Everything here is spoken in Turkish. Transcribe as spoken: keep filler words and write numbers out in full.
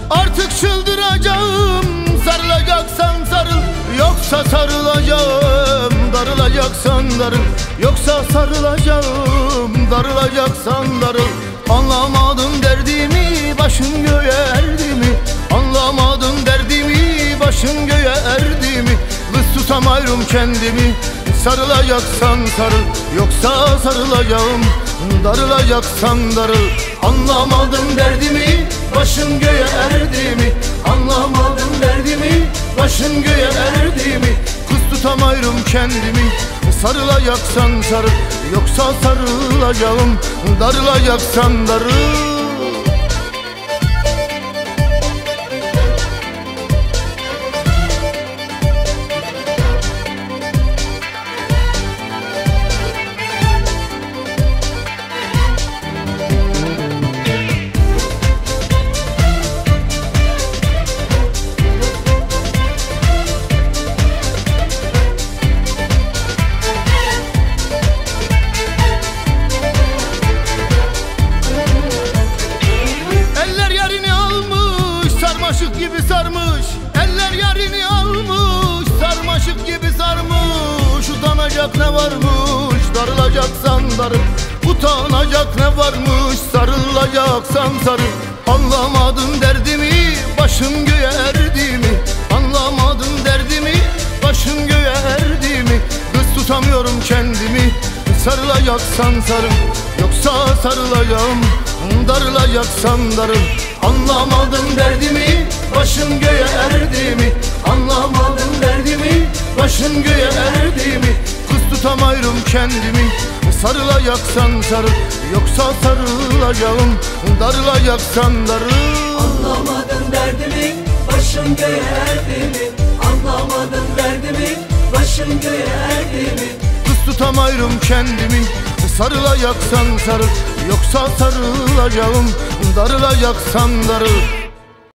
Artık çıldıracağım, sarılacaksan sarıl, yoksa sarılacağım. Darılacaksan darıl, yoksa sarılacağım. Darılacaksan darıl. Anlamadın derdimi, başın göğe erdi mi? Anlamadın derdimi, başın göğe erdi mi? Kız tutamıyorum kendimi. Sarılacaksan sarıl, yoksa sarılacağım. Darılacaksan darıl. Anlamadın derdimi, başın göğe erdi mi? Anlamadın derdimi, başın göğe erdi mi? Kız tutamıyorum kendimi. Sarılacaksan sarıl, yoksa sarılacağım. Darılacaksan darıl. Sarmaşık gibi sarmış, eller yarini almış. Sarmaşık gibi sarmış, utanacak ne varmış? Darılacaksan darıl, utanacak ne varmış? Sarılacaksan sarıl. Anlamadın derdimi, başım göğe erdi mi? Anlamadın derdimi, başım göğe erdi mi? Kız tutamıyorum kendimi. Sarılacaksan sarıl, yoksa sarılacağım. Darılacaksan darıl. Anlamadın derdimi, başın göğe erdi mi? Anlamadın derdimi, başın göğe erdi mi? Kız tutamıyorum kendimi. Sarılacaksan sarıl, yoksa sarılacağım. Darılacaksan darıl. Anlamadın derdimi, başın göğe erdi mi? Anlamadın derdimi, başın göğe erdi mi? Kız tutamıyorum kendimi. Sarılacaksan sarıl, yoksa sarılacağım. Darılacaksan darıl.